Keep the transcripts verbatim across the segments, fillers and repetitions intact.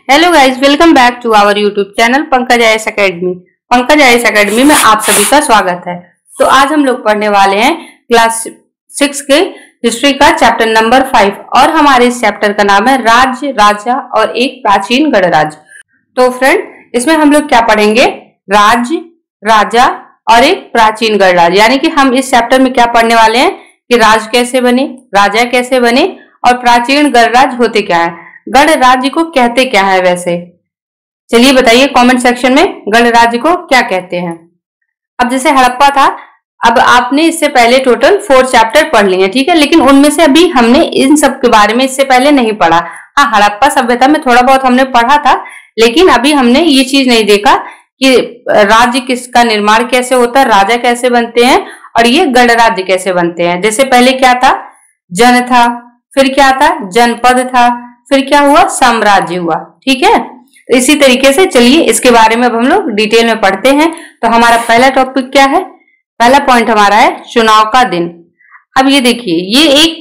Hello guys, welcome back to our YouTube channel Pankaj IAS academy. Pankaj IAS academy में आप सभी का स्वागत है। तो आज हम लोग पढ़ने वाले हैं क्लास सिक्स के हिस्ट्री का चैप्टर नंबर फाइव और हमारे इस चैप्टर का नाम है राज्य, राजा और एक प्राचीन गणराज्य। तो फ्रेंड, इसमें हम लोग क्या पढ़ेंगे? राज्य, राजा और एक प्राचीन गणराज्य। यानी कि हम इस चैप्टर में क्या पढ़ने वाले हैं कि राज कैसे बने, राजा कैसे बने और प्राचीन गणराज्य होते क्या है, गणराज्य को कहते क्या है। वैसे चलिए बताइए कमेंट सेक्शन में गणराज्य को क्या कहते हैं। अब जैसे हड़प्पा था, अब आपने इससे पहले टोटल फोर चैप्टर पढ़ लिए, ठीक है, लेकिन उनमें से अभी हमने इन सब के बारे में इससे पहले नहीं पढ़ा। हाँ, हड़प्पा सभ्यता में थोड़ा बहुत हमने पढ़ा था, लेकिन अभी हमने ये चीज नहीं देखा कि राज्य किसका निर्माण कैसे होता है, राजा कैसे बनते हैं और ये गणराज्य कैसे बनते हैं। जैसे पहले क्या था, जन था, फिर क्या था, जनपद था, फिर क्या हुआ, साम्राज्य हुआ। ठीक है, तो इसी तरीके से चलिए इसके बारे में अब हम लोग डिटेल में पढ़ते हैं। तो हमारा पहला टॉपिक क्या है? पहला पॉइंट हमारा है चुनाव का दिन। अब ये देखिए, ये एक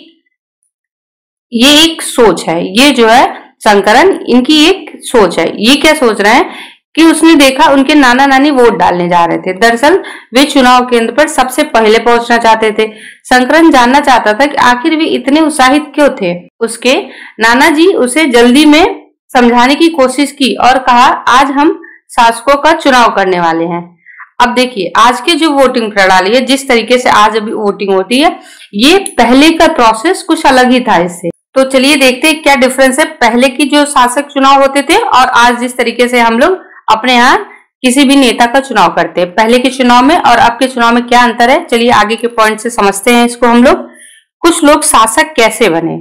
ये एक सोच है, ये जो है शंकरन, इनकी एक सोच है। ये क्या सोच रहे हैं कि उसने देखा उनके नाना नानी वोट डालने जा रहे थे। दरअसल वे चुनाव केंद्र पर सबसे पहले पहुंचना चाहते थे। शंकरन जानना चाहता था कि आखिर वे इतने उत्साहित क्यों थे। उसके नाना जी उसे जल्दी में समझाने की कोशिश की और कहा, आज हम शासकों का चुनाव करने वाले हैं। अब देखिए, आज के जो वोटिंग प्रणाली है, जिस तरीके से आज अभी वोटिंग होती है, ये पहले का प्रोसेस कुछ अलग ही था इससे। तो चलिए देखते हैं क्या डिफरेंस है पहले की जो शासक चुनाव होते थे और आज जिस तरीके से हम लोग अपने यहाँ किसी भी नेता का चुनाव करते हैं। पहले के चुनाव में और अब के चुनाव में क्या अंतर है, चलिए आगे के पॉइंट से समझते हैं इसको हम लोग। कुछ लोग शासक कैसे बने?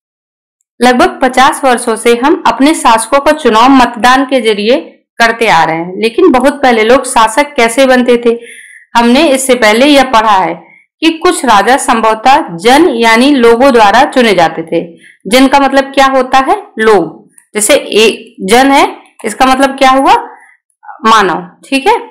लगभग पचास वर्षों से हम अपने शासकों का चुनाव मतदान के जरिए करते आ रहे हैं, लेकिन बहुत पहले लोग शासक कैसे बनते थे? हमने इससे पहले यह पढ़ा है कि कुछ राजा संभवतः जन यानी लोगों द्वारा चुने जाते थे। जन का मतलब क्या होता है? लोग। जैसे एक जन है, इसका मतलब क्या हुआ? मानव। ठीक है,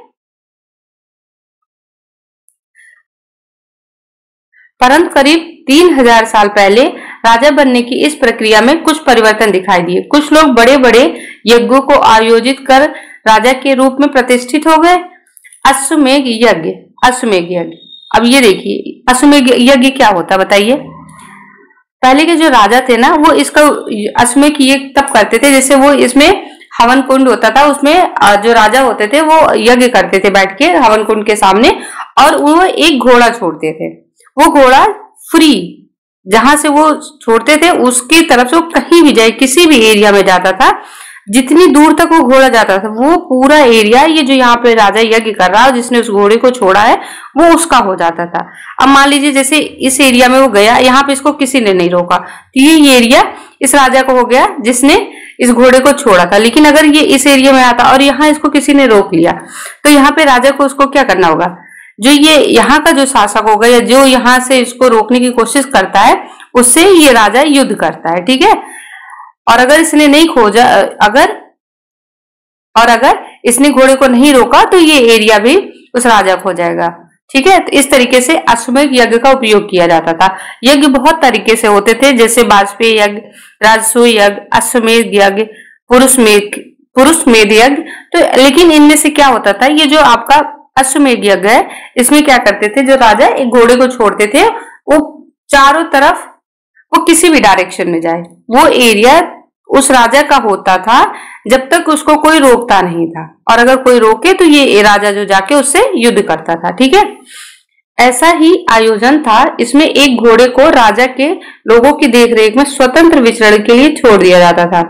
परंतु करीब तीन हजार साल पहले राजा बनने की इस प्रक्रिया में कुछ परिवर्तन दिखाई दिए। कुछ लोग बड़े बड़े यज्ञों को आयोजित कर राजा के रूप में प्रतिष्ठित हो गए। अश्वमेध यज्ञ, अश्वमेध यज्ञ। अब ये देखिए, अश्वमेध यज्ञ क्या होता है बताइए? पहले के जो राजा थे ना, वो इसका अश्वमेध यज्ञ तब करते थे, जैसे वो इसमें हवन कुंड होता था, उसमें जो राजा होते थे वो यज्ञ करते थे बैठ के हवन कुंड के सामने, और वो एक घोड़ा छोड़ते थे। वो घोड़ा फ्री जहां से वो छोड़ते थे उसकी तरफ से वो कहीं भी जाए, किसी भी एरिया में जाता था, जितनी दूर तक वो घोड़ा जाता था, वो पूरा एरिया, ये जो यहाँ पे राजा यज्ञ कर रहा है, जिसने उस घोड़े को छोड़ा है, वो उसका हो जाता था। अब मान लीजिए जैसे इस एरिया में वो गया, यहाँ पे इसको किसी ने नहीं रोका, तो ये एरिया इस राजा को हो गया जिसने इस घोड़े को छोड़ा था। लेकिन अगर ये इस एरिया में आता और यहाँ इसको किसी ने रोक लिया, तो यहाँ पे राजा को उसको क्या करना होगा? जो ये यहाँ का जो शासक होगा या जो यहाँ से इसको रोकने की कोशिश करता है, उससे ये राजा युद्ध करता है। ठीक है, और अगर इसने नहीं खोजा, अगर और अगर इसने घोड़े को नहीं रोका, तो ये एरिया भी उस राजा को हो जाएगा। ठीक है, तो इस तरीके से अश्वमेध यज्ञ का उपयोग किया जाता था। यज्ञ बहुत तरीके से होते थे, जैसे वाजपेयी यज्ञ, राजसूय यज्ञ, अश्वमेध यज्ञ, पुरुषमेध पुरुषमेध यज्ञ। तो लेकिन इनमें से क्या होता था, ये जो आपका अश्वमेध यज्ञ है, इसमें क्या करते थे, जो राजा एक घोड़े को छोड़ते थे, वो चारों तरफ, वो किसी भी डायरेक्शन में जाए, वो एरिया उस राजा का होता था जब तक उसको कोई रोकता नहीं था, और अगर कोई रोके तो ये राजा जो जाके उससे युद्ध करता था। ठीक है, ऐसा ही आयोजन था। इसमें एक घोड़े को राजा के लोगों की देखरेख में स्वतंत्र विचरण के लिए छोड़ दिया जाता था।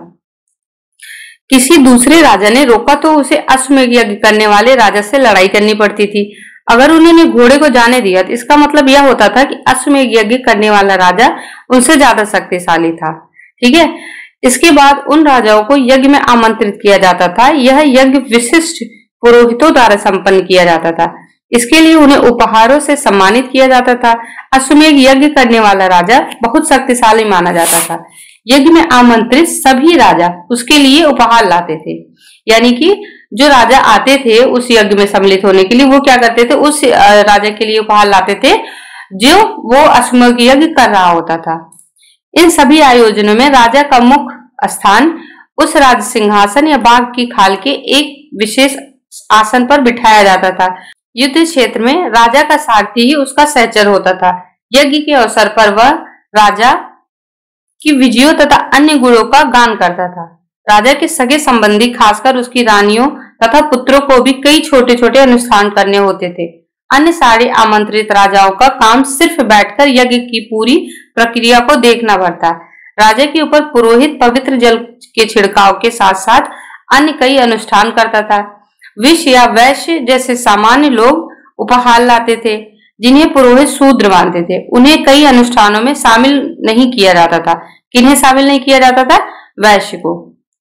किसी दूसरे राजा ने रोका तो उसे अश्वमेध यज्ञ करने वाले राजा से लड़ाई करनी पड़ती थी। अगर उन्होंने घोड़े को जाने दिया तो इसका मतलब यह होता था कि अश्वमेध यज्ञ करने वाला राजा उनसे ज्यादा शक्तिशाली था। ठीक है, इसके बाद उन राजाओं को यज्ञ में आमंत्रित किया जाता था। यह यज्ञ विशिष्ट पुरोहितों द्वारा संपन्न किया जाता था। इसके लिए उन्हें उपहारों से सम्मानित किया जाता था। अश्वमेध यज्ञ करने वाला राजा बहुत शक्तिशाली माना जाता था। यज्ञ में आमंत्रित सभी राजा उसके लिए उपहार लाते थे। यानी कि जो राजा आते थे उस यज्ञ में सम्मिलित होने के लिए, वो क्या करते थे, उस राजा के लिए उपहार लाते थे जो वो अश्वमेध यज्ञ कर रहा होता था। इन सभी आयोजनों में राजा का मुख्य स्थान उस राज सिंहासन या बाघ की खाल के एक विशेष आसन पर बिठाया जाता था। युद्ध क्षेत्र में राजा का सारथी ही उसका सहचर होता था। यज्ञ के अवसर पर वह राजा की विजयों तथा अन्य गुणों का गान करता था। राजा के सगे संबंधी, खासकर उसकी रानियों तथा पुत्रों को भी कई छोटे छोटे अनुष्ठान करने होते थे। अन्य सारे आमंत्रित राजाओं का काम सिर्फ बैठकर यज्ञ की पूरी प्रक्रिया को देखना पड़ता। राजा के ऊपर पुरोहित पवित्र जल के छिड़काव के साथ साथ अन्य कई अनुष्ठान करता था। विष या वैश्य जैसे सामान्य लोग उपहार लाते थे, जिन्हें पुरोहित शूद्र मानते थे। उन्हें कई अनुष्ठानों में शामिल नहीं किया जाता था। किन्हें शामिल नहीं किया जाता था? वैश्य को।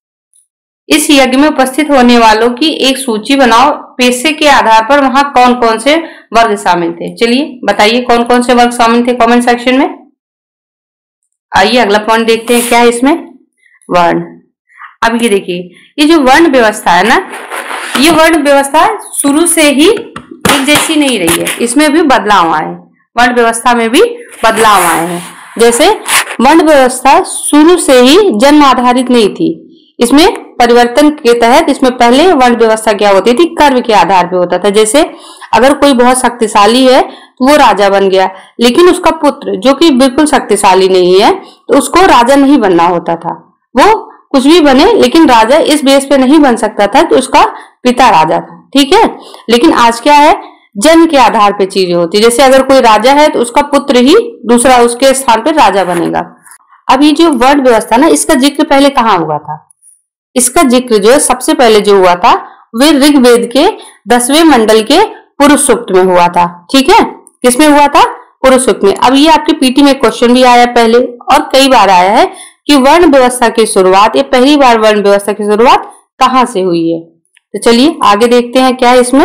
इस यज्ञ में उपस्थित होने वालों की एक सूची बनाओ। पेशे के आधार पर वहां कौन कौन से वर्ग शामिल थे। चलिए बताइए कौन कौन से वर्ग शामिल थे कमेंट सेक्शन में। आइए अगला पॉइंट देखते हैं, क्या है इसमें? वर्ण। अब ये देखिए, ये जो वर्ण व्यवस्था है ना, ये वर्ण व्यवस्था शुरू से ही एक जैसी नहीं रही है, इसमें भी बदलाव आए। वर्ण व्यवस्था में भी बदलाव आए हैं। जैसे वर्ण व्यवस्था शुरू से ही जन्म आधारित नहीं थी, इसमें परिवर्तन के तहत इसमें पहले वर्ण व्यवस्था क्या होती थी? कर्म के आधार पे होता था। जैसे अगर कोई बहुत शक्तिशाली है तो वो राजा बन गया, लेकिन उसका पुत्र जो कि बिल्कुल शक्तिशाली नहीं है तो उसको राजा नहीं बनना होता था। वो कुछ भी बने लेकिन राजा इस बेस पे नहीं बन सकता था कि उसका पिता राजा था, ठीक है। लेकिन आज क्या है, जन्म के आधार पे चीजें होती। जैसे अगर कोई राजा है तो उसका पुत्र ही दूसरा उसके स्थान पर राजा बनेगा। अब ये जो वर्ण व्यवस्था ना, इसका जिक्र पहले कहाँ हुआ था? इसका जिक्र जो है सबसे पहले जो हुआ था वे ऋग्वेद के दसवें मंडल के पुरुष सूक्त में हुआ था, ठीक है। किसमें हुआ था? पुरुष सूक्त में। अब ये आपके पीटी में क्वेश्चन भी आया पहले और कई बार आया है कि वर्ण व्यवस्था की शुरुआत, ये पहली बार वर्ण व्यवस्था की शुरुआत कहाँ से हुई है। तो चलिए आगे देखते हैं क्या है इसमें।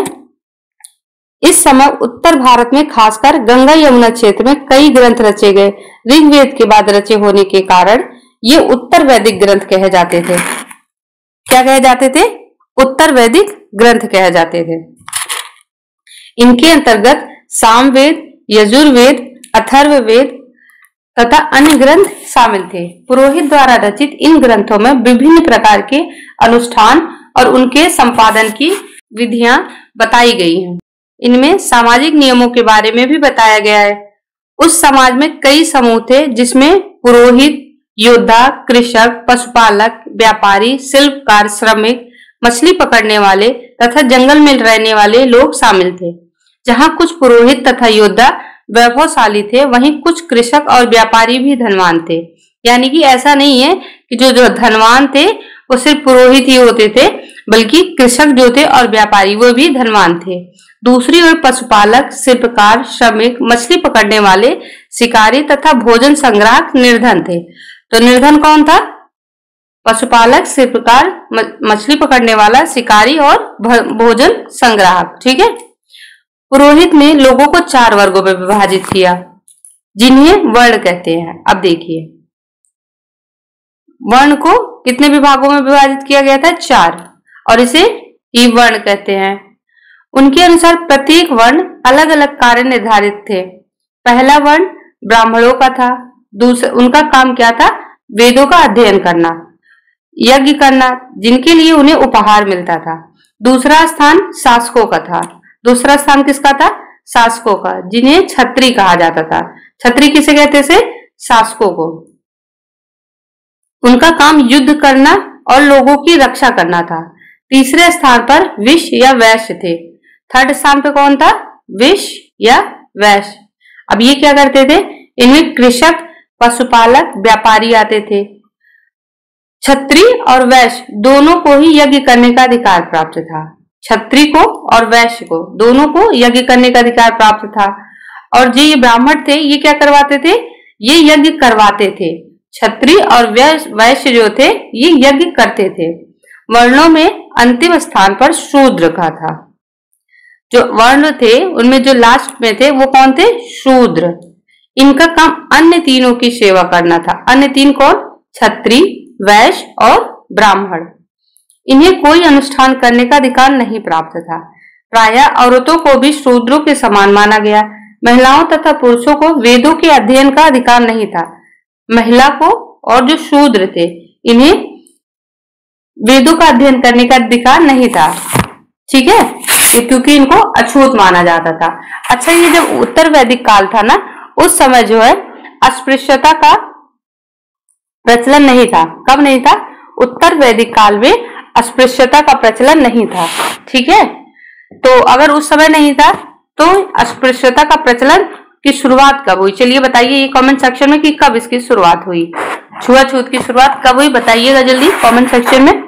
इस समय उत्तर भारत में खासकर गंगा यमुना क्षेत्र में कई ग्रंथ रचे गए। ऋग्वेद के बाद रचे होने के कारण ये उत्तर वैदिक ग्रंथ कहे जाते थे। क्या कहे जाते थे? उत्तर वैदिक ग्रंथ कहे जाते थे। इनके अंतर्गत सामवेद, यजुर्वेद, अथर्ववेद तथा अन्य ग्रंथ शामिल थे। पुरोहित द्वारा रचित इन ग्रंथों में विभिन्न प्रकार के अनुष्ठान और उनके संपादन की विधियां बताई गई हैं। इनमें सामाजिक नियमों के बारे में भी बताया गया है। उस समाज में कई समूह थे जिसमें पुरोहित, योद्धा, कृषक, पशुपालक, व्यापारी, शिल्पकार, श्रमिक, मछली पकड़ने वाले तथा जंगल में रहने वाले लोग शामिल थे। जहां कुछ पुरोहित तथा योद्धा वैभवशाली थे, वहीं कुछ कृषक और व्यापारी भी धनवान थे। यानी कि ऐसा नहीं है कि जो जो धनवान थे वो सिर्फ पुरोहित ही होते थे, बल्कि कृषक जो थे और व्यापारी वो भी धनवान थे। दूसरी ओर पशुपालक, शिल्पकार, श्रमिक, मछली पकड़ने वाले, शिकारी तथा भोजन संग्राहक निर्धन थे। तो निर्धन कौन था? पशुपालक, शिल्पकार, मछली पकड़ने वाला, शिकारी और भोजन संग्राहक, ठीक है। पुरोहित ने लोगों को चार वर्गों में विभाजित किया, जिन्हें वर्ण कहते हैं। अब देखिए, वर्ण को कितने विभागों में विभाजित किया गया था? चार, और इसे ही वर्ण कहते हैं। उनके अनुसार प्रत्येक वर्ण अलग अलग कार्य निर्धारित थे। पहला वर्ण ब्राह्मणों का था। दूसरा, उनका काम क्या था? वेदों का अध्ययन करना, यज्ञ करना, जिनके लिए उन्हें उपहार मिलता था। दूसरा स्थान शासकों का था। दूसरा स्थान किसका था? शासकों का, जिन्हें छत्री कहा जाता था। छत्री किसे कहते थे? शासकों को। उनका काम युद्ध करना और लोगों की रक्षा करना था। तीसरे स्थान पर विष या वैश्य थे। थर्ड स्थान पे कौन था? विष या वैश्य। अब ये क्या करते थे? इनमें कृषक, पशुपालक, व्यापारी आते थे। छत्री और वैश्य दोनों को ही यज्ञ करने का अधिकार प्राप्त था। छत्री को और वैश्य को दोनों को यज्ञ करने का अधिकार प्राप्त था। और जो ये ब्राह्मण थे, ये क्या करवाते थे? ये यज्ञ करवाते थे। छत्री और वैश्य जो थे ये यज्ञ करते थे। वर्णों में अंतिम स्थान पर शूद्र का था। जो वर्ण थे उनमें जो लास्ट में थे वो कौन थे? शूद्र। इनका काम अन्य तीनों की सेवा करना था। अन्य तीन कौन? छत्री, वैश्य और ब्राह्मण। इन्हें कोई अनुष्ठान करने का अधिकार नहीं प्राप्त था। प्रायः औरतों को भी शूद्रों के समान माना गया। महिलाओं तथा पुरुषों को वेदों के अध्ययन का अधिकार नहीं था। महिला को और जो शूद्र थे इन्हें वेदों का अध्ययन करने का अधिकार नहीं था। ठीक है, क्योंकि इनको अछूत माना जाता था। अच्छा, ये जब उत्तर वैदिक काल था ना, उस समय जो है अस्पृश्यता का प्रचलन नहीं था। कब नहीं था? उत्तर वैदिक काल में अस्पृश्यता का प्रचलन नहीं था। ठीक है, तो अगर उस समय नहीं था तो अस्पृश्यता का प्रचलन की शुरुआत कब हुई? चलिए बताइए ये कमेंट सेक्शन में कि कब इसकी शुरुआत हुई, छुआछूत की शुरुआत कब हुई, बताइएगा जल्दी कमेंट सेक्शन में।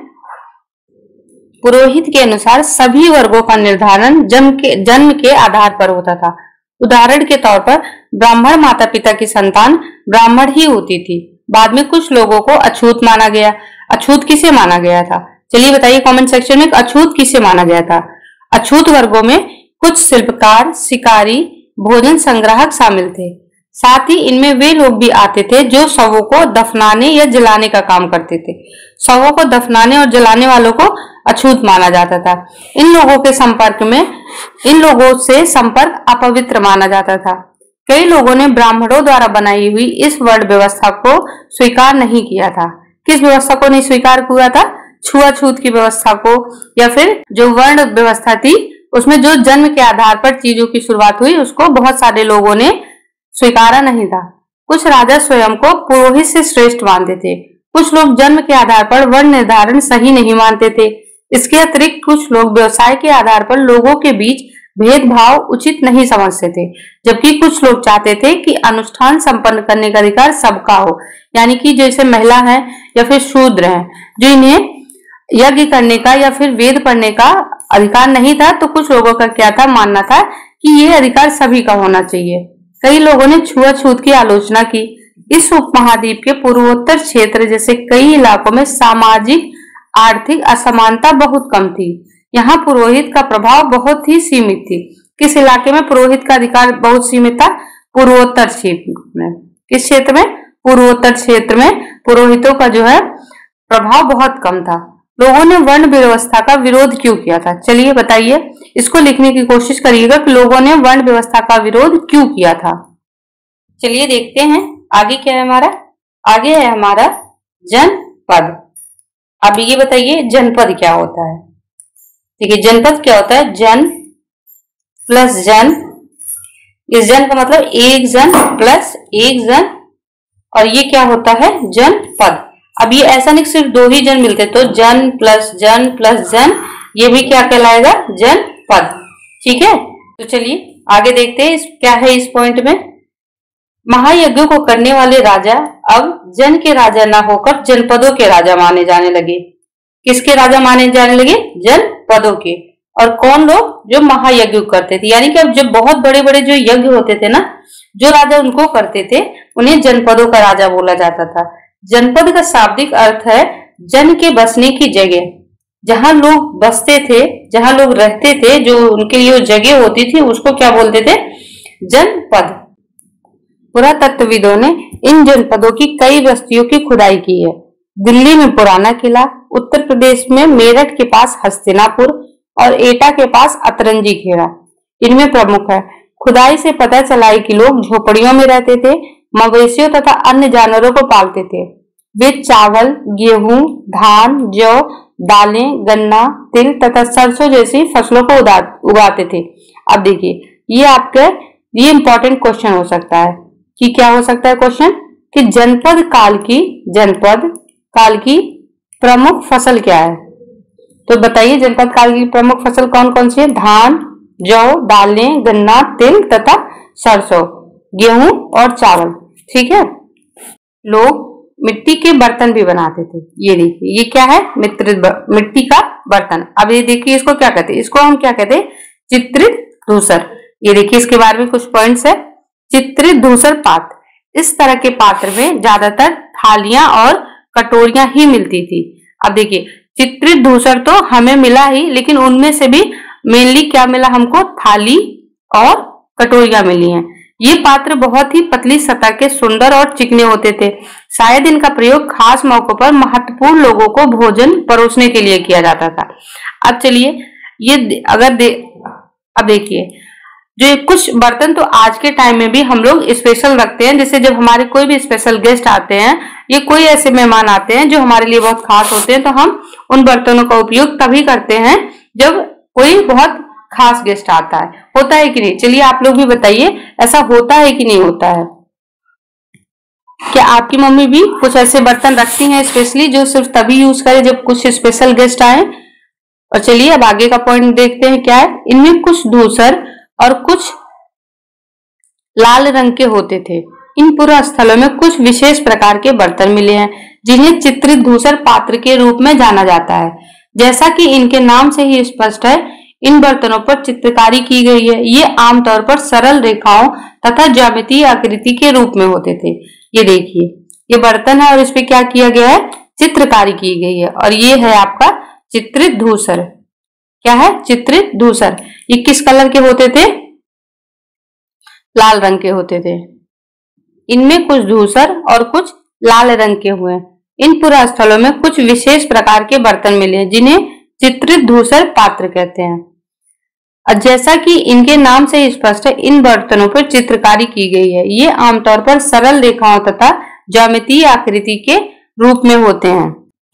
पुरोहित के अनुसार सभी वर्गों का निर्धारण जन्म के जन्म के आधार पर होता था। उदाहरण के तौर पर ब्राह्मण माता पिता की संतान ब्राह्मण ही होती थी। बाद में कुछ लोगों को अछूत माना गया। अछूत किसे माना गया था? चलिए बताइए कमेंट सेक्शन में, अछूत किसे माना गया था? अछूत वर्गों में कुछ शिल्पकार, शिकारी, भोजन संग्राहक शामिल थे। साथ ही इनमें वे लोग भी आते थे जो शवों को दफनाने या जलाने का काम करते थे। शवों को दफनाने और जलाने वालों को अछूत माना जाता था। इन लोगों के संपर्क में इन लोगों से संपर्क अपवित्र माना जाता था। कई लोगों ने ब्राह्मणों द्वारा बनाई हुई इस वर्ण व्यवस्था को स्वीकार नहीं किया था। किस व्यवस्था को नहीं स्वीकार किया था? छुआछूत की व्यवस्था को, या फिर जो वर्ण व्यवस्था थी उसमें जो जन्म के आधार पर चीजों की शुरुआत हुई उसको बहुत सारे लोगों ने स्वीकारा नहीं था। कुछ राजा स्वयं को पुरोहित से श्रेष्ठ मानते थे। कुछ लोग जन्म के आधार पर वर्ण निर्धारण सही नहीं मानते थे। इसके अतिरिक्त कुछ लोग व्यवसाय के आधार पर लोगों के बीच भेदभाव उचित नहीं समझते थे, जबकि कुछ लोग चाहते थे कि अनुष्ठान संपन्न करने का अधिकार सबका हो। यानी कि जैसे महिला है या फिर शूद्र है, जो इन्हें यज्ञ करने का या फिर वेद पढ़ने का अधिकार नहीं था, तो कुछ लोगों का क्या था, मानना था कि ये अधिकार सभी का होना चाहिए। कई लोगों ने छुआछूत की आलोचना की। इस उपमहाद्वीप के पूर्वोत्तर क्षेत्र जैसे कई इलाकों में सामाजिक आर्थिक असमानता बहुत कम थी। यहाँ पुरोहित का प्रभाव बहुत ही सीमित थी। किस इलाके में पुरोहित का अधिकार बहुत सीमित था? पूर्वोत्तर क्षेत्र में। किस क्षेत्र में? पूर्वोत्तर क्षेत्र में पुरोहितों का जो है प्रभाव बहुत कम था। लोगों ने वर्ण व्यवस्था का विरोध क्यों किया था? चलिए बताइए, इसको लिखने की कोशिश करिएगा कि लोगों ने वर्ण व्यवस्था का विरोध क्यों किया था। चलिए देखते हैं आगे क्या है हमारा। आगे है हमारा जनपद। अब ये बताइए जनपद क्या होता है। देखिए जनपद क्या होता है? जन प्लस जन, इस जन का मतलब एक जन प्लस एक जन, और ये क्या होता है? जनपद। अब ये ऐसा नहीं सिर्फ दो ही जन मिलते, तो जन प्लस जन प्लस जन, ये भी क्या कहलाएगा? जनपद। ठीक है, तो चलिए आगे देखते हैं इस क्या है इस पॉइंट में। महायज्ञों को करने वाले राजा अब जन के राजा ना होकर जनपदों के राजा माने जाने लगे। किसके राजा माने जाने लगे? जनपदों के। और कौन लोग? जो महायज्ञ करते थे। यानी कि अब जब बहुत बड़े बड़े जो यज्ञ होते थे ना, जो राजा उनको करते थे, उन्हें जनपदों का राजा बोला जाता था। जनपद का शाब्दिक अर्थ है जन के बसने की जगह। जहां लोग बसते थे, जहां लोग रहते थे, जो उनके लिए जगह होती थी, उसको क्या बोलते थे? जनपद। पुरातत्वविदों ने इन जनपदों की कई बस्तियों की खुदाई की है। दिल्ली में पुराना किला, उत्तर प्रदेश में मेरठ के पास हस्तिनापुर और एटा के पास अतरंजी खेड़ा इनमें प्रमुख है। खुदाई से पता चला है कि लोग झोपड़ियों में रहते थे, मवेशियों तथा अन्य जानवरों को पालते थे। वे चावल, गेहूं, धान, जौ, दालें, गन्ना, तिल तथा सरसों जैसी फसलों को उगाते थे। अब देखिए, ये आपके ये इंपॉर्टेंट क्वेश्चन हो सकता है कि क्या हो सकता है क्वेश्चन कि जनपद काल की जनपद काल की प्रमुख फसल क्या है? तो बताइए जनपद काल की प्रमुख फसल कौन कौन सी है? धान, जौ, दालें, गन्ना, तिल तथा सरसों, गेहूं और चावल। ठीक है, लोग मिट्टी के बर्तन भी बनाते थे। ये देखिए, ये क्या है? मिट्टी का बर्तन। अब ये देखिए, इसको क्या कहते हैं? इसको हम क्या कहते हैं? चित्रित धूसर। ये देखिए, इसके बारे में कुछ पॉइंट्स है। चित्रित धूसर पात्र, इस तरह के पात्र में ज्यादातर थालियां और कटोरियां ही मिलती थी। अब देखिए, चित्रित धूसर तो हमें मिला ही, लेकिन उनमें से भी मेनली क्या मिला हमको? थाली और कटोरियां मिली हैं। ये पात्र बहुत ही पतली सतह के, सुंदर और चिकने होते थे। शायद इनका प्रयोग खास मौकों पर महत्वपूर्ण लोगों को भोजन परोसने के लिए किया जाता था। अब चलिए, ये अगर दे अब देखिए, जो ये कुछ बर्तन तो आज के टाइम में भी हम लोग स्पेशल रखते हैं, जैसे जब हमारे कोई भी स्पेशल गेस्ट आते हैं या कोई ऐसे मेहमान आते हैं जो हमारे लिए बहुत खास होते हैं, तो हम उन बर्तनों का उपयोग तभी करते हैं जब कोई बहुत खास गेस्ट आता है। होता है कि नहीं? चलिए आप लोग भी बताइए, ऐसा होता है कि नहीं होता है? क्या आपकी मम्मी भी कुछ ऐसे बर्तन रखती हैं स्पेशली जो सिर्फ तभी यूज करें जब कुछ स्पेशल गेस्ट आए? और चलिए अब आगे का पॉइंट देखते हैं क्या है। इनमें कुछ धूसर और कुछ लाल रंग के होते थे। इन पुरा स्थलों में कुछ विशेष प्रकार के बर्तन मिले हैं जिन्हें चित्रित धूसर पात्र के रूप में जाना जाता है। जैसा कि इनके नाम से ही स्पष्ट है, इन बर्तनों पर चित्रकारी की गई है। ये आमतौर पर सरल रेखाओं तथा ज्यामितीय आकृति के रूप में होते थे। ये देखिए, ये बर्तन है और इस पे क्या किया गया है? चित्रकारी की गई है। और ये है आपका चित्रित धूसर। क्या है? चित्रित धूसर। ये किस कलर के होते थे? लाल रंग के होते थे। इनमें कुछ धूसर और कुछ लाल रंग के हुए। इन पुरा स्थलों में कुछ विशेष प्रकार के बर्तन मिले हैं जिन्हें चित्रित धूसर पात्र कहते हैं। और जैसा कि इनके नाम से स्पष्ट है, इन बर्तनों पर चित्रकारी की गई है। ये आमतौर पर सरल रेखाओं तथा ज्यामितीय आकृति के रूप में होते हैं।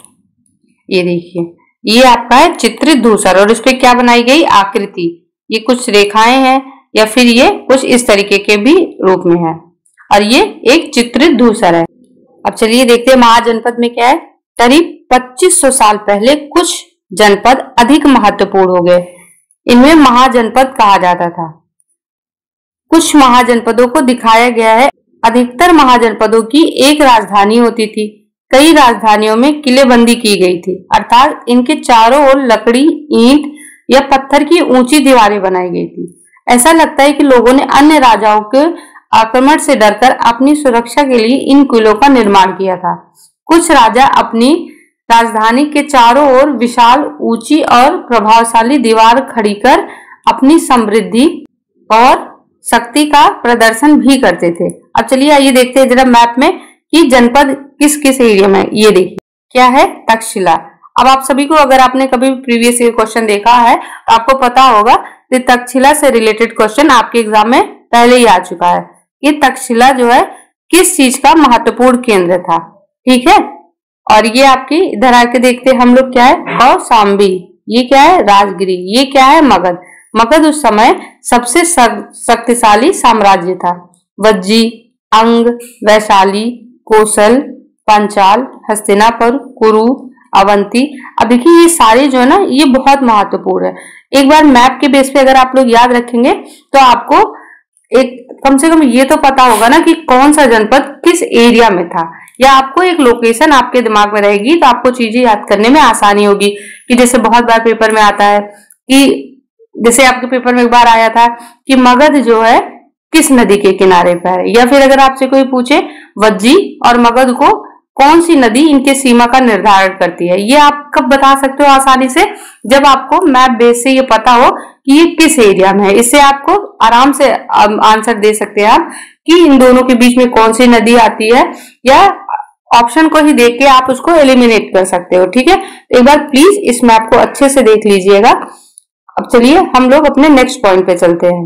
ये देखिए, ये आपका है चित्रित धूसर और इस पे क्या बनाई गई? आकृति। ये कुछ रेखाएं हैं या फिर ये कुछ इस तरीके के भी रूप में है और ये एक चित्रित धूसर है। अब चलिए देखते हैं महाजनपद में क्या है। करीब पच्चीस सौ साल पहले कुछ जनपद अधिक महत्वपूर्ण हो गए। इनमें महाजनपद कहा जाता था। कुछ महाजनपदों को दिखाया गया है। अधिकतर महाजनपदों की एक राजधानी होती थी। कई राजधानियों में किलेबंदी की गई थी, अर्थात इनके चारों ओर लकड़ी, ईंट या पत्थर की ऊंची दीवारें बनाई गई थी। ऐसा लगता है कि लोगों ने अन्य राजाओं के आक्रमण से डरकर अपनी सुरक्षा के लिए इन किलों का निर्माण किया था। कुछ राजा अपनी राजधानी के चारों ओर विशाल, ऊंची और प्रभावशाली दीवार खड़ी कर अपनी समृद्धि और शक्ति का प्रदर्शन भी करते थे। अब चलिए आइए देखते हैं जरा मैप में कि जनपद किस किस एरिया में। ये देखिए क्या है? तक्षशिला। अब आप सभी को, अगर आपने कभी प्रीवियस ईयर क्वेश्चन देखा है तो आपको पता होगा कि तक्षशिला से रिलेटेड क्वेश्चन आपके एग्जाम में पहले ही आ चुका है। ये तक्षशिला जो है किस चीज का महत्वपूर्ण केंद्र था, ठीक है। और ये आपकी इधर आके देखते हैं हम लोग क्या है? कौशाम्बी। ये क्या है? राजगिरी। ये क्या है? मगध। मगध उस समय सबसे शक्तिशाली साम्राज्य था। वज्जी, अंग, वैशाली, कौशल, पंचाल, हस्तिनापुर, कुरु, अवंती। अब देखिए ये सारे जो है ना, ये बहुत महत्वपूर्ण है। एक बार मैप के बेस पे अगर आप लोग याद रखेंगे तो आपको एक कम से कम ये तो पता होगा ना कि कौन सा जनपद किस एरिया में था, या आपको एक लोकेशन आपके दिमाग में रहेगी तो आपको चीजें याद करने में आसानी होगी। कि जैसे बहुत बार पेपर में आता है कि जैसे आपके पेपर में एक बार आया था कि मगध जो है किस नदी के किनारे पर है, या फिर अगर आपसे कोई पूछे वज्जी और मगध को कौन सी नदी इनके सीमा का निर्धारण करती है, ये आप कब बता सकते हो आसानी से? जब आपको मैप बेस से ये पता हो कि ये किस एरिया में है। इससे आपको आराम से आंसर दे सकते हैं आप कि इन दोनों के बीच में कौन सी नदी आती है, या ऑप्शन को ही देख के आप उसको एलिमिनेट कर सकते हो, ठीक है। एक बार प्लीज इस मैप को अच्छे से देख लीजिएगा। अब चलिए हम लोग अपने नेक्स्ट पॉइंट पे चलते हैं।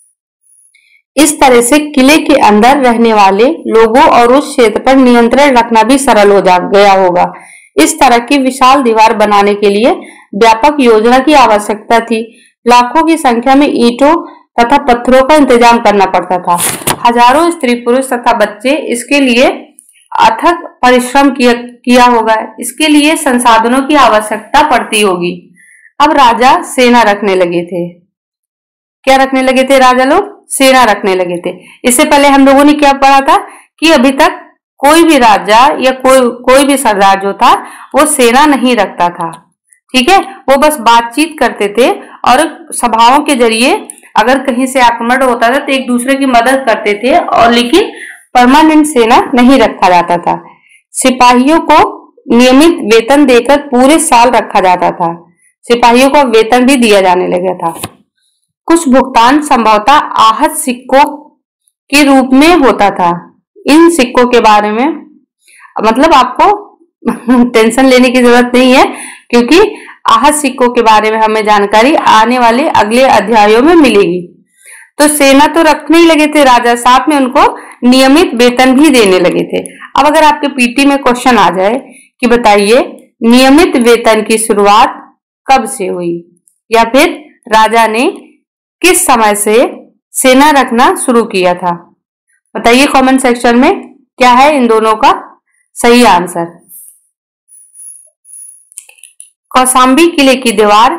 इस तरह से किले के अंदर रहने वाले लोगों और उस क्षेत्र पर नियंत्रण रखना भी सरल हो जा गया होगा। इस तरह की विशाल दीवार बनाने के लिए व्यापक योजना की आवश्यकता थी। लाखों की संख्या में ईंटों तथा पत्थरों का इंतजाम करना पड़ता था। हजारों स्त्री पुरुष तथा बच्चे इसके लिए अथक परिश्रम किया, किया होगा। इसके लिए संसाधनों की आवश्यकता पड़ती होगी। अब राजा सेना रखने लगे थे। क्या रखने लगे थे राजा लोग? सेना रखने लगे थे। इससे पहले हम लोगों ने क्या पढ़ा था कि अभी तक कोई भी राजा या कोई कोई भी सरदार जो था वो सेना नहीं रखता था, ठीक है। वो बस बातचीत करते थे और सभाओं के जरिए अगर कहीं से आक्रमण होता था तो एक दूसरे की मदद करते थे, और लेकिन परमानेंट सेना नहीं रखा जाता था। सिपाहियों को नियमित वेतन देकर पूरे साल रखा जाता था। सिपाहियों को वेतन भी दिया जाने लगा था। कुछ भुगतान संभवतः आहत सिक्कों के रूप में होता था। इन सिक्कों के बारे में मतलब आपको टेंशन लेने की जरूरत नहीं है, क्योंकि आहत सिक्कों के बारे में हमें जानकारी आने वाले अगले अध्यायों में मिलेगी। तो सेना तो रखने ही लगे थे राजा, साथ में उनको नियमित वेतन भी देने लगे थे। अब अगर आपके पीटी में क्वेश्चन आ जाए कि बताइए नियमित वेतन की शुरुआत कब से हुई, या फिर राजा ने किस समय से सेना रखना शुरू किया था, बताइए कमेंट सेक्शन में क्या है इन दोनों का सही आंसर। कौशाम्बी किले की दीवार,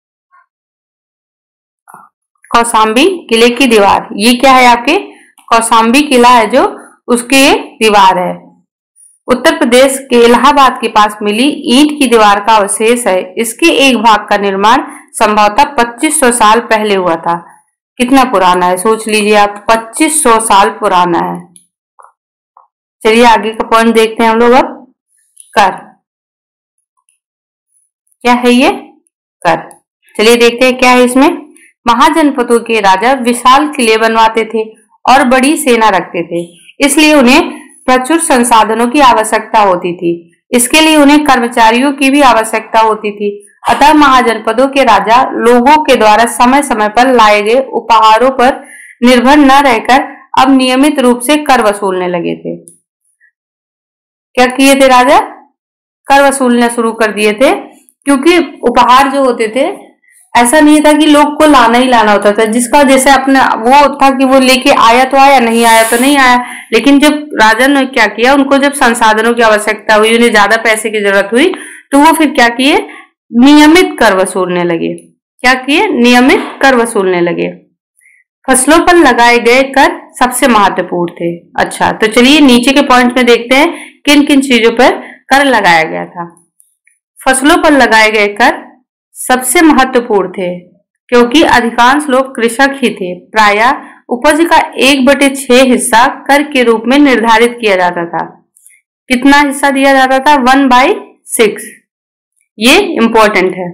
कौशाम्बी किले की दीवार ये क्या है आपके कौशाम्बी किला है जो उसके दीवार है। उत्तर प्रदेश के इलाहाबाद के पास मिली ईंट की दीवार का अवशेष है। इसके एक भाग का निर्माण संभवतः पच्चीस सौ साल पहले हुआ था। कितना पुराना है सोच लीजिए आप, पच्चीस सौ साल पुराना है। चलिए आगे का पॉइंट देखते हैं हम लोग अब। कर क्या है ये कर, चलिए देखते हैं क्या है इसमें। महाजनपदों के राजा विशाल किले बनवाते थे और बड़ी सेना रखते थे, इसलिए उन्हें प्रचुर संसाधनों की आवश्यकता होती थी। इसके लिए उन्हें कर्मचारियों की भी आवश्यकता होती थी। अतः महाजनपदों के राजा लोगों के द्वारा समय समय पर लाए गए उपहारों पर निर्भर न रहकर अब नियमित रूप से कर वसूलने लगे थे। क्या किए थे राजा, कर वसूलना शुरू कर दिए थे, क्योंकि उपहार जो होते थे ऐसा नहीं था कि लोग को लाना ही लाना होता था, जिसका जैसे अपना वो था कि वो लेके आया तो आया, नहीं आया तो नहीं आया। लेकिन जब राजा ने क्या किया, उनको जब संसाधनों की आवश्यकता हुई, उन्हें ज्यादा पैसे की जरूरत हुई, तो वो फिर क्या किए, नियमित कर वसूलने लगे। क्या किए, नियमित कर वसूलने लगे। फसलों पर लगाए गए कर सबसे महत्वपूर्ण थे। अच्छा तो चलिए नीचे के पॉइंट में देखते हैं किन किन चीजों पर कर लगाया गया था। फसलों पर लगाए गए कर सबसे महत्वपूर्ण थे क्योंकि अधिकांश लोग कृषक ही थे। प्रायः उपज का एक बटे छह हिस्सा कर के रूप में निर्धारित किया जाता था। कितना हिस्सा दिया जाता था, वन बाई सिक्स। ये इंपॉर्टेंट है,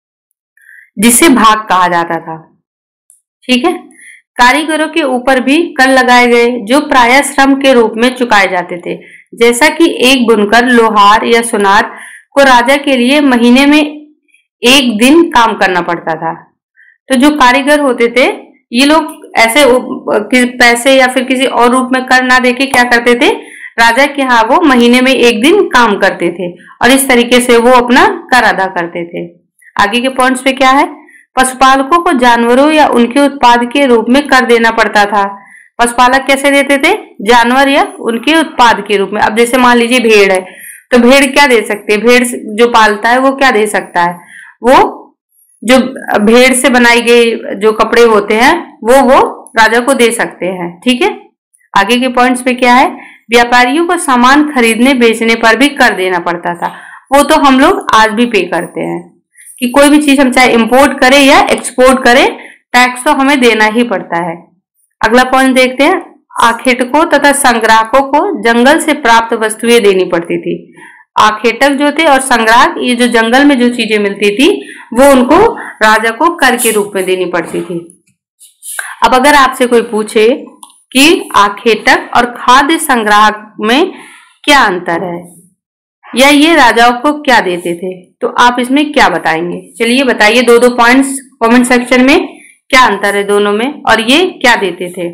जिसे भाग कहा जाता था। ठीक है, कारीगरों के ऊपर भी कर लगाए गए जो प्रायः श्रम के रूप में चुकाए जाते थे। जैसा कि एक बुनकर, लोहार या सुनार को राजा के लिए महीने में एक दिन काम करना पड़ता था। तो जो कारीगर होते थे ये लोग ऐसे पैसे या फिर किसी और रूप में कर ना देके क्या करते थे, राजा के यहाँ वो महीने में एक दिन काम करते थे और इस तरीके से वो अपना कर अदा करते थे। आगे के पॉइंट्स पे क्या है, पशुपालकों को जानवरों या उनके उत्पाद के रूप में कर देना पड़ता था। पशुपालक कैसे देते थे, जानवर या उनके उत्पाद के रूप में। अब जैसे मान लीजिए भेड़ है, तो भेड़ क्या दे सकते हैं, भेड़ जो पालता है वो क्या दे सकता है, वो जो भेड़ से बनाई गई जो कपड़े होते हैं वो वो राजा को दे सकते हैं। ठीक है, आगे के पॉइंट्स पे क्या है, व्यापारियों को सामान खरीदने बेचने पर भी कर देना पड़ता था। वो तो हम लोग आज भी पे करते हैं कि कोई भी चीज हम चाहे इंपोर्ट करें या एक्सपोर्ट करें, टैक्स तो हमें देना ही पड़ता है। अगला पॉइंट देखते हैं, आखेटकों तथा संग्राहकों को जंगल से प्राप्त वस्तुएं देनी पड़ती थी। आखेटक जो थे और संग्राहक, ये जो जंगल में जो चीजें मिलती थी वो उनको राजा को कर के रूप में देनी पड़ती थी। अब अगर आपसे कोई पूछे कि आखेटक और खाद्य संग्राहक में क्या अंतर है या ये राजाओं को क्या देते थे, तो आप इसमें क्या बताएंगे। चलिए बताइए दो दो पॉइंट्स कमेंट सेक्शन में, क्या अंतर है दोनों में और ये क्या देते थे।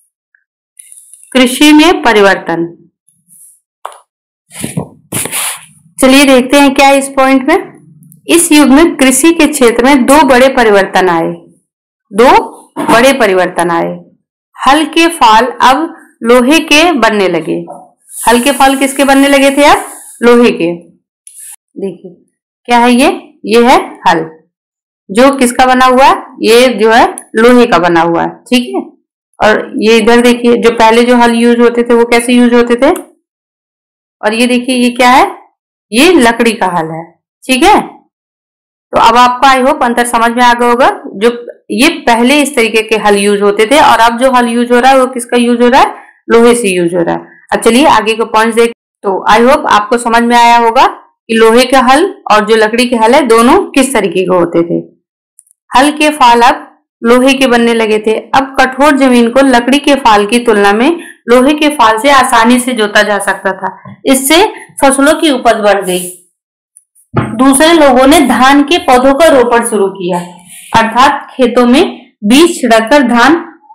कृषि में परिवर्तन, चलिए देखते हैं क्या है इस पॉइंट में। इस युग में कृषि के क्षेत्र में दो बड़े परिवर्तन आए, दो बड़े परिवर्तन आए। हल के फाल अब लोहे के बनने लगे। हल के फाल किसके बनने लगे थे, अब लोहे के। देखिए क्या है ये, ये है हल जो किसका बना हुआ है, ये जो है लोहे का बना हुआ है। ठीक है, और ये इधर देखिए जो पहले जो हल यूज होते थे वो कैसे यूज होते थे, और ये देखिए ये क्या है, ये लकड़ी का हल है। ठीक है, तो अब आपको आई होप अंतर समझ में आ गया होगा। जो ये पहले इस तरीके के हल यूज होते थे और अब जो हल यूज हो रहा है वो किसका यूज हो रहा है, लोहे से यूज हो रहा है। अब चलिए आगे के पॉइंट्स देख। तो आई होप आपको समझ में आया होगा कि लोहे के हल और जो लकड़ी के हल है दोनों किस तरीके के होते थे। हल के फाल अब लोहे के बनने लगे थे। अब कठोर जमीन को लकड़ी के फाल की तुलना में लोहे के फाल से आसानी से जोता जा सकता था। इससे फसलों की उपज बढ़ गई। दूसरे लोगों ने धान के पौधों का रोपण शुरू किया, अर्थात खेतों में बीज छिड़ककर धान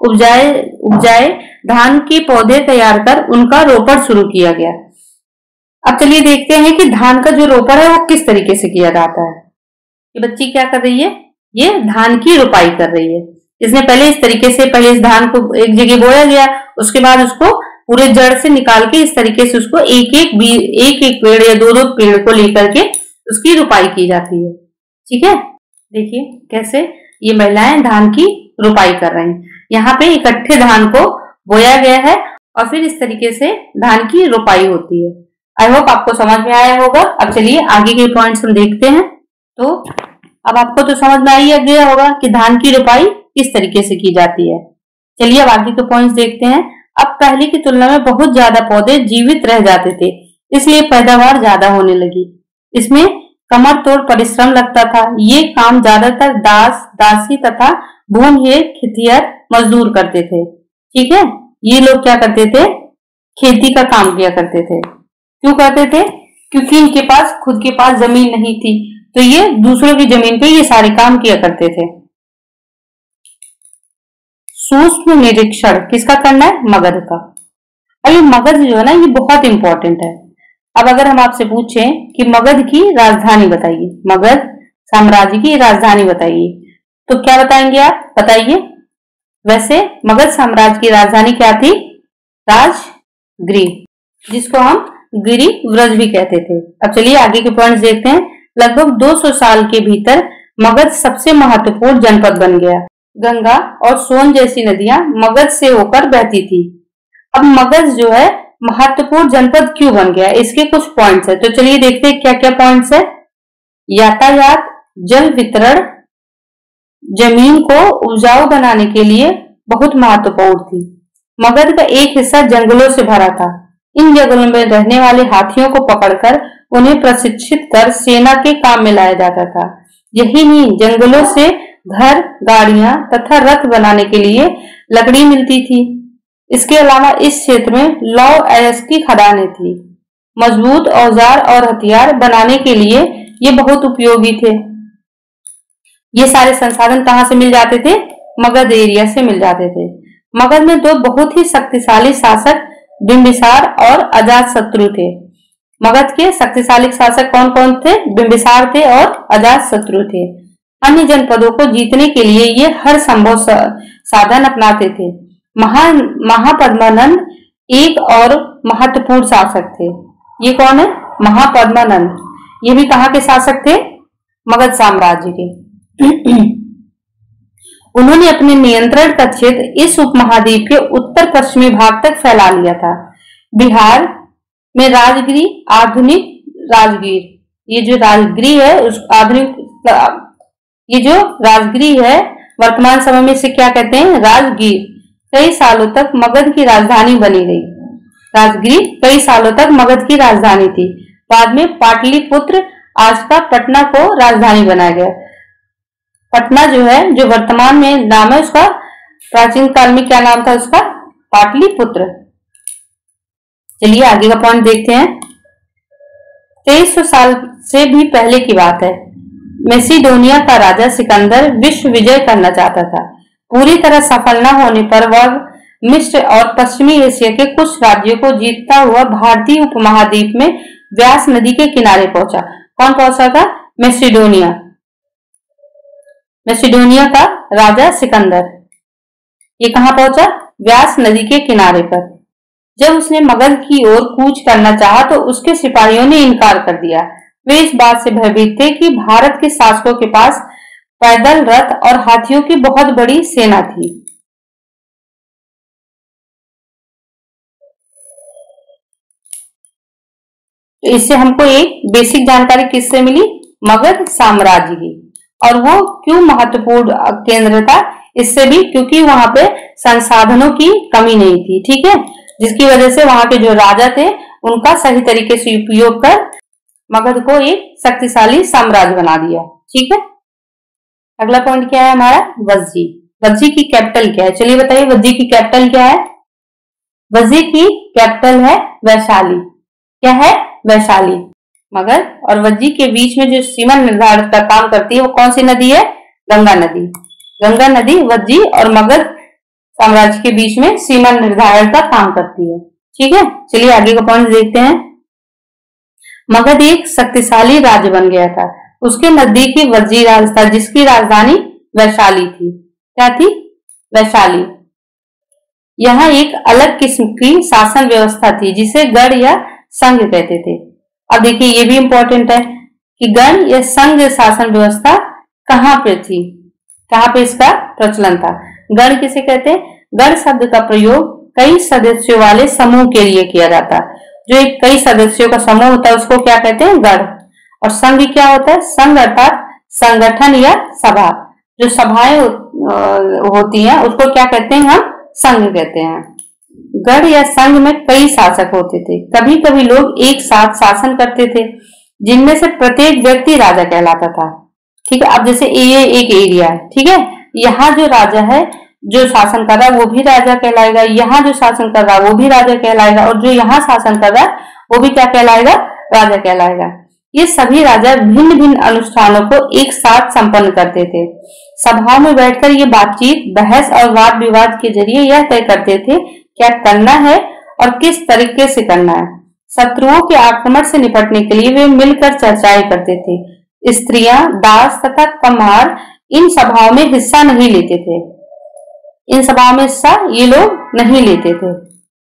उपजाए उपजाए धान के पौधे तैयार कर उनका रोपण शुरू किया गया। अब चलिए देखते हैं कि धान का जो रोपण है वो किस तरीके से किया जाता है। ये बच्ची क्या कर रही है, ये धान की रोपाई कर रही है। इसने पहले इस तरीके से पहले इस धान को एक जगह बोया गया, उसके बाद उसको पूरे जड़ से निकाल के इस तरीके से उसको एक एक बी, एक एक पेड़ या दो दो पेड़ को लेकर के उसकी रोपाई की जाती है। ठीक है, देखिए कैसे ये महिलाएं धान की रोपाई कर रही हैं। यहाँ पे इकट्ठे धान को बोया गया है और फिर इस तरीके से धान की रोपाई होती है। आई होप आपको समझ में आया होगा। अब चलिए आगे के पॉइंट्स हम देखते हैं। तो अब आपको तो समझ में आ गया होगा कि धान की रोपाई किस तरीके से की जाती है। चलिए अब आगे के पॉइंट्स देखते हैं। अब पहले की तुलना में बहुत ज्यादा पौधे जीवित रह जाते थे, इसलिए पैदावार ज्यादा होने लगी। इसमें कमर तोड़ परिश्रम लगता था। ये काम ज्यादातर दास, दासी तथा भूमिहीन खेतिहर मजदूर करते थे। ठीक है, ये लोग क्या करते थे, खेती का काम किया करते थे। क्यों करते थे, क्योंकि इनके पास खुद के पास जमीन नहीं थी, तो ये दूसरों की जमीन पे ये सारे काम किया करते थे। सूक्ष्म निरीक्षण किसका करना है, मगध का। अब ये मगध जो है ना, ये बहुत इंपॉर्टेंट है। अब अगर हम आपसे पूछें कि मगध की राजधानी बताइए, मगध साम्राज्य की राजधानी बताइए, तो क्या बताएंगे आप, बताइए। वैसे मगध साम्राज्य की राजधानी क्या थी, राजगृह, जिसको हम गिरि व्रज भी कहते थे। अब चलिए आगे के पॉइंट्स देखते हैं। लगभग दो सौ साल के भीतर मगध सबसे महत्वपूर्ण जनपद बन गया। गंगा और सोन जैसी नदियां मगध से होकर बहती थी। अब मगध जो है महत्वपूर्ण जनपद क्यों बन गया, इसके कुछ पॉइंट्स है। तो चलिए देखते हैं क्या क्या पॉइंट्स है। यातायात, जल वितरण, जमीन को उपजाऊ बनाने के लिए बहुत महत्वपूर्ण थी। मगध का एक हिस्सा जंगलों से भरा था। इन जंगलों में रहने वाले हाथियों को पकड़कर उन्हें प्रशिक्षित कर सेना के काम में लाया जाता था। यही नहीं, जंगलों से घर, गाड़ियां तथा रथ बनाने के लिए लकड़ी मिलती थी। इसके अलावा इस क्षेत्र में लौह अयस्क की खदानें थी। मजबूत औजार और हथियार बनाने के लिए ये बहुत उपयोगी थे। ये सारे संसाधन कहाँ से मिल जाते थे, मगध एरिया से मिल जाते थे। मगध में दो बहुत ही शक्तिशाली शासक बिंबिसार और अजातशत्रु थे। मगध के शक्तिशाली शासक कौन कौन थे, बिंबिसार थे और अजातशत्रु थे। अन्य जनपदों को जीतने के लिए ये हर संभव साधन अपनाते थे। महा महापद्मानंद एक और महत्वपूर्ण शासक थे। ये कौन है, महापद्मानंद। ये भी कहाँ के शासक थे, मगध साम्राज्य के। उन्होंने अपने नियंत्रण का क्षेत्र इस उपमहाद्वीप के उत्तर पश्चिमी भाग तक फैला लिया था। बिहार में राजगिरी, आधुनिक राजगीर, ये जो राजगिरी है उस आधुनिक, ये जो राजगिरी है वर्तमान समय में इसे क्या कहते हैं, राजगीर, कई सालों तक मगध की राजधानी बनी रही। राजगिरी कई सालों तक मगध की राजधानी थी। बाद में पाटलिपुत्र, आज का पटना, को राजधानी बनाया गया। पटना जो है, जो वर्तमान में नाम है उसका, प्राचीन काल में क्या नाम था उसका, पाटलिपुत्र। चलिए आगे का पॉइंट देखते हैं। तेईस सौ साल से भी पहले की बात है। मैसिडोनिया का राजा सिकंदर विश्व विजय करना चाहता था। पूरी तरह सफल न होने पर वह मिस्र और पश्चिमी एशिया के कुछ राज्यों को जीतता हुआ भारतीय उपमहाद्वीप में व्यास नदी के किनारे पहुंचा। कौन पहुंचा था, मैसिडोनिया। मैसिडोनिया का राजा सिकंदर, ये कहां पहुंचा, व्यास नदी के किनारे पर। जब उसने मगध की ओर कूच करना चाहा तो उसके सिपाहियों ने इनकार कर दिया। वे इस बात से भयभीत थे कि भारत के शासकों के पास पैदल रथ और हाथियों की बहुत बड़ी सेना थी। तो इससे हमको एक बेसिक जानकारी किससे मिली, मगध साम्राज्य की। और वो क्यों महत्वपूर्ण केंद्र था, इससे भी क्योंकि वहां पे संसाधनों की कमी नहीं थी। ठीक है, जिसकी वजह से वहां के जो राजा थे उनका सही तरीके से उपयोग कर मगध को एक शक्तिशाली साम्राज्य बना दिया। ठीक है, अगला पॉइंट क्या है हमारा, वज्जी। वज्जी की कैपिटल क्या है, चलिए बताइए वज्जी की कैपिटल क्या है। वज्जी की कैपिटल है वैशाली। क्या है, वैशाली। मगध और वज्जी के बीच में जो सीमा निर्धारित का काम करती है वो कौन सी नदी है, गंगा नदी। गंगा नदी वज्जी और मगध साम्राज्य के बीच में सीमा निर्धारण का काम करती है। ठीक है, चलिए आगे का पॉइंट देखते हैं। मगध एक शक्तिशाली राज्य बन गया था। उसके नजदीक ही वज्जी राज था, जिसकी राजधानी वैशाली थी। क्या थी? वैशाली। यहाँ एक अलग किस्म की शासन व्यवस्था थी, जिसे गढ़ या संघ कहते थे। अब देखिए, ये भी इंपॉर्टेंट है कि गण या संघ शासन व्यवस्था कहाँ पे थी, कहाँ पे इसका प्रचलन था। गण किसे कहते हैं? गण शब्द का प्रयोग कई सदस्यों वाले समूह के लिए किया जाता है। जो एक कई सदस्यों का समूह होता है उसको क्या कहते हैं? गण। और संघ क्या होता है? संघ अर्थात संगठन या सभा। जो सभाएं होती हैं उसको क्या कहते हैं? हम संघ कहते हैं। गढ़ या संघ में कई शासक होते थे। कभी कभी लोग एक साथ शासन करते थे, जिनमें से प्रत्येक व्यक्ति राजा कहलाता था। ठीक है, अब जैसे ये एक एरिया है, ठीक है, यहाँ जो राजा है, जो शासन कर रहा है वो भी राजा कहलाएगा, यहाँ जो शासन कर रहा है वो भी राजा कहलाएगा, और जो यहाँ शासन कर रहा है वो भी क्या कहलाएगा? राजा कहलाएगा। ये सभी राजा भिन्न भिन्न अनुष्ठानों को एक साथ संपन्न करते थे। सभाओं में बैठकर ये बातचीत, बहस और वाद विवाद के जरिए यह तय करते थे क्या करना है और किस तरीके से करना है। शत्रुओं के आक्रमण से निपटने के लिए वे मिलकर चर्चाएं करते थे। स्त्रियां, दास तथा कम्हार इन सभाओं में हिस्सा नहीं लेते थे। इन सभाओं में हिस्सा ये लोग नहीं लेते थे।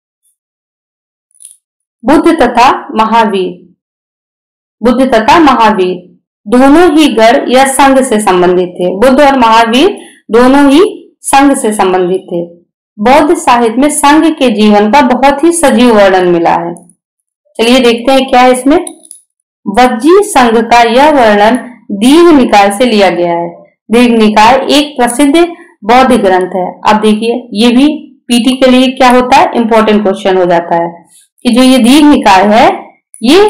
बुद्ध तथा महावीर बुद्ध तथा महावीर दोनों ही गढ़ या संघ से संबंधित थे। बुद्ध और महावीर दोनों ही संघ से संबंधित थे। बौद्ध साहित्य में संघ के जीवन का बहुत ही सजीव वर्णन मिला है। चलिए देखते हैं क्या है इसमें। वज्जी संघ का यह वर्णन दीर्घ निकाय से लिया गया है। दीर्घ निकाय एक प्रसिद्ध बौद्ध ग्रंथ है। अब देखिए, ये भी पीटी के लिए क्या होता है? इंपॉर्टेंट क्वेश्चन हो जाता है कि जो ये दीर्घ निकाय है ये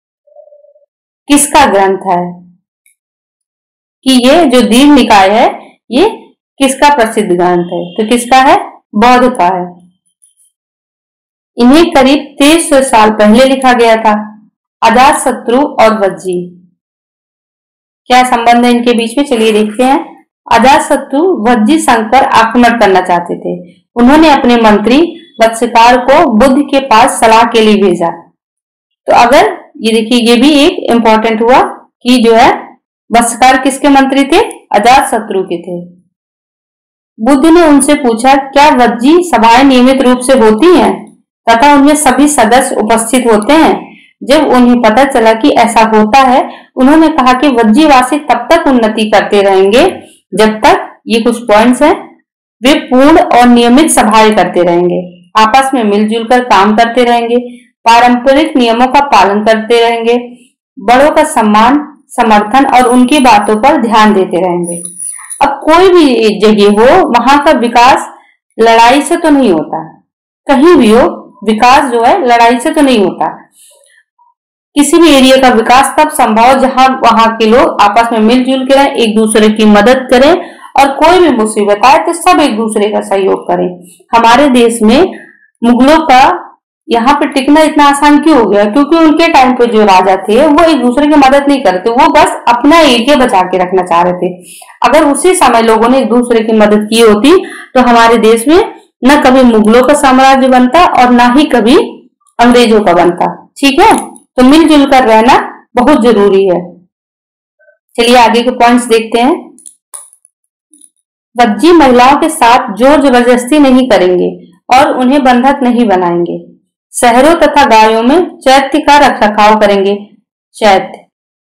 किसका ग्रंथ है, कि ये जो दीर्घ निकाय है ये किसका प्रसिद्ध ग्रंथ है? तो किसका है? बौद्ध का है। इन्हें करीब तेईस सौ साल पहले लिखा गया था। अजातशत्रु और वज्जी, क्या संबंध है इनके बीच में? चलिए देखते हैं। अजातशत्रु वज्जी संघ पर आक्रमण करना चाहते थे। उन्होंने अपने मंत्री वत्सकार को बुद्ध के पास सलाह के लिए भेजा। तो अगर ये देखिए, ये भी एक इंपॉर्टेंट हुआ कि जो है वत्सकार किसके मंत्री थे? अजातशत्रु के थे। बुद्ध ने उनसे पूछा क्या वज्जी सभाएं नियमित रूप से होती हैं तथा उनमें सभी सदस्य उपस्थित होते हैं? जब उन्हें पता चला कि ऐसा होता है, उन्होंने कहा कि वज्जीवासी तब तक उन्नति करते रहेंगे जब तक, ये कुछ पॉइंट्स हैं, वे पूर्ण और नियमित सभाएं करते रहेंगे, आपस में मिलजुल कर काम करते रहेंगे, पारंपरिक नियमों का पालन करते रहेंगे, बड़ों का सम्मान, समर्थन और उनकी बातों पर ध्यान देते रहेंगे। अब कोई भी जगह हो, वहां का विकास लड़ाई से तो नहीं होता। कहीं भी हो, विकास जो है लड़ाई से तो नहीं होता। किसी भी एरिया का विकास तब संभव हो जहां वहां के लोग आपस में मिलजुल के रहें, एक दूसरे की मदद करें, और कोई भी मुसीबत आए तो सब एक दूसरे का सहयोग करें। हमारे देश में मुगलों का यहाँ पे टिकना इतना आसान क्यों हो गया? क्योंकि उनके टाइम पे जो राजा थे वो एक दूसरे की मदद नहीं करते, वो बस अपना एरिया बचा के रखना चाह रहे थे। अगर उसी समय लोगों ने एक दूसरे की मदद की होती तो हमारे देश में न कभी मुगलों का साम्राज्य बनता और न ही कभी अंग्रेजों का बनता। ठीक है, तो मिलजुल कर रहना बहुत जरूरी है। चलिए आगे के पॉइंट्स देखते हैं। वज्जी महिलाओं के साथ जोर जबरदस्ती नहीं करेंगे और उन्हें बंधक नहीं बनाएंगे। शहरों तथा गायों में चैत्य का रखरखाव करेंगे। चैत्य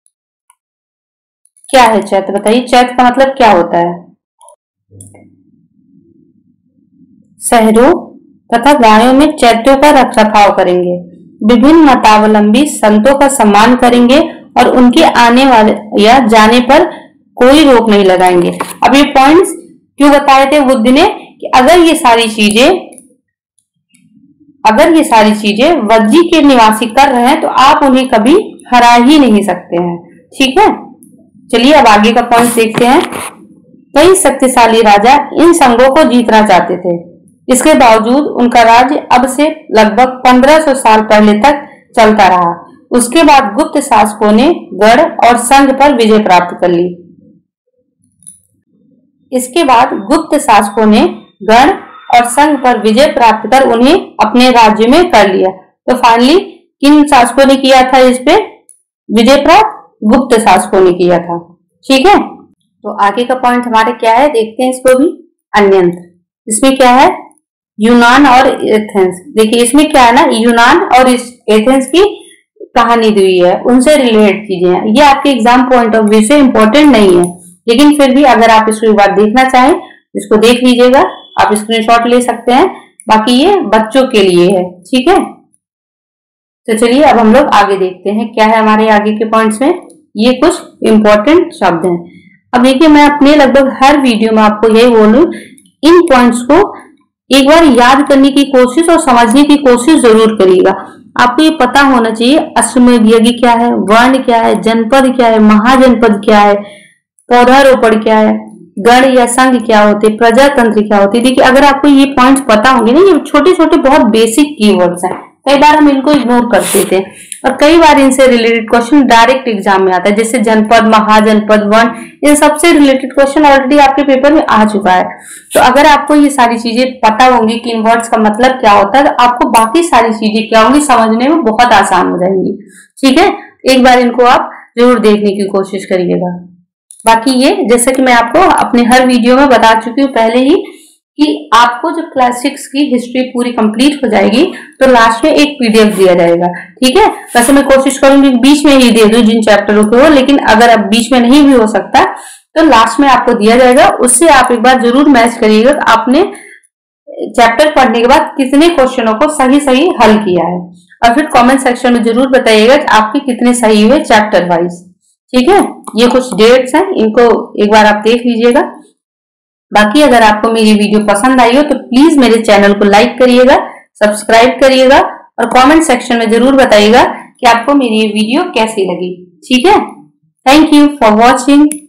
क्या है? चैत्य बताइए, चैत्य का मतलब क्या होता है? शहरों तथा गायों में चैत्यों का रखरखाव करेंगे। विभिन्न मतावलंबी संतों का सम्मान करेंगे और उनके आने वाले या जाने पर कोई रोक नहीं लगाएंगे। अब ये पॉइंट्स क्यों बताए थे बुद्ध ने कि अगर ये सारी चीजें अगर ये सारी चीजें वज्जी के निवासी कर रहे हैं तो आप उन्हें कभी हरा ही नहीं सकते हैं। ठीक है, चलिए अब आगे का पॉइंट देखते हैं। कई शक्तिशाली राजा इन संघों को जीतना चाहते थे। इसके बावजूद उनका राज्य अब से लगभग पंद्रह सौ साल पहले तक चलता रहा। उसके बाद गुप्त शासकों ने गढ़ और संघ पर विजय प्राप्त कर ली। इसके बाद गुप्त शासकों ने गढ़ और संघ पर विजय प्राप्त कर उन्हें अपने राज्य में कर लिया। तो फाइनली किन शासकों ने किया था इस पे विजय प्राप्त? गुप्त शासकों ने किया था। ठीक है, तो आगे का पॉइंट हमारे क्या है, देखते हैं इसको भी। अन्यंत्र, इसमें क्या है, यूनान और एथेंस। देखिए इसमें क्या है ना, यूनान और एथेंस की कहानी दी हुई है, उनसे रिलेटेड चीजें हैं। ये आपके एग्जाम पॉइंट ऑफ व्यू से इम्पोर्टेंट नहीं है, लेकिन फिर भी अगर आप इसको एक बार देखना चाहें इसको देख लीजिएगा, आप स्क्रीनशॉट ले सकते हैं। बाकी ये बच्चों के लिए है। ठीक है, तो चलिए अब हम लोग आगे देखते हैं क्या है हमारे आगे के पॉइंट्स में। ये कुछ इंपॉर्टेंट शब्द हैं। अब देखिए मैं अपने लगभग हर वीडियो में आपको यही बोलूं, इन पॉइंट्स को एक बार याद करने की कोशिश और समझने की कोशिश जरूर करिएगा। आपको ये पता होना चाहिए अश्वमेध यज्ञ क्या है, वर्ण क्या है, जनपद क्या है, महाजनपद क्या है, पौधारोपण क्या है, गण या संघ क्या होते, प्रजातंत्र क्या होते। देखिए अगर आपको ये पॉइंट्स पता होंगे ना, ये छोटे छोटे बहुत बेसिक कीवर्ड्स हैं, कई बार हम इनको इग्नोर करते थे और कई बार इनसे रिलेटेड क्वेश्चन डायरेक्ट एग्जाम में आता है। जैसे जनपद, महाजनपद, वर्ण, इन सबसे रिलेटेड क्वेश्चन ऑलरेडी आपके पेपर में आ चुका है। तो अगर आपको ये सारी चीजें पता होंगी कि इन वर्ड्स का मतलब क्या होता है, तो आपको बाकी सारी चीजें क्या होंगी समझने में बहुत आसान हो जाएंगी। ठीक है, एक बार इनको आप जरूर देखने की कोशिश करिएगा। बाकी ये जैसे कि मैं आपको अपने हर वीडियो में बता चुकी हूँ पहले ही कि आपको जब क्लास सिक्स की हिस्ट्री पूरी कंप्लीट हो जाएगी तो लास्ट में एक पीडीएफ दिया जाएगा। ठीक है, वैसे मैं कोशिश करूंगी बीच में ही दे दूं जिन चैप्टरों को, लेकिन अगर अब बीच में नहीं भी हो सकता तो लास्ट में आपको दिया जाएगा। उससे आप एक बार जरूर मैच करिएगा आपने चैप्टर पढ़ने के बाद कितने क्वेश्चनों को सही सही हल किया है, और फिर कॉमेंट सेक्शन में जरूर बताइएगा कि आपके कितने सही हुए चैप्टर वाइज। ठीक है, ये कुछ डेट्स हैं, इनको एक बार आप देख लीजिएगा। बाकी अगर आपको मेरी वीडियो पसंद आई हो तो प्लीज मेरे चैनल को लाइक करिएगा, सब्सक्राइब करिएगा और कमेंट सेक्शन में जरूर बताइएगा कि आपको मेरी ये वीडियो कैसी लगी। ठीक है, थैंक यू फॉर वॉचिंग।